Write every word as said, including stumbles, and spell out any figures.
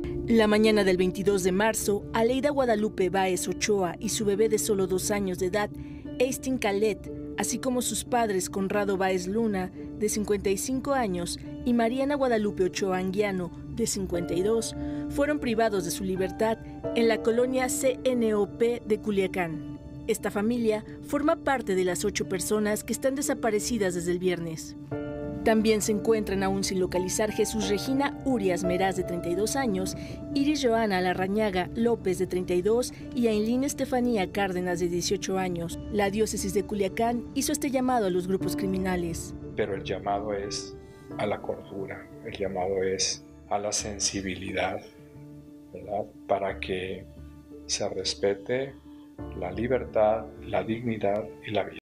La mañana del veintidós de marzo, Aleida Guadalupe Báez Ochoa y su bebé de solo dos años de edad, Eistin Calet, así como sus padres Conrado Báez Luna, de cincuenta y cinco años, y Mariana Guadalupe Ochoa Anguiano, de cincuenta y dos, fueron privados de su libertad en la colonia C N O P de Culiacán. Esta familia forma parte de las ocho personas que están desaparecidas desde el viernes. También se encuentran aún sin localizar Jesús Regina Urias Meraz, de treinta y dos años, Iris Joana Larrañaga López, de treinta y dos, y Ailín Estefanía Cárdenas, de dieciocho años. La diócesis de Culiacán hizo este llamado a los grupos criminales. Pero el llamado es a la cordura, el llamado es a la sensibilidad, ¿verdad? Para que se respete la libertad, la dignidad y la vida.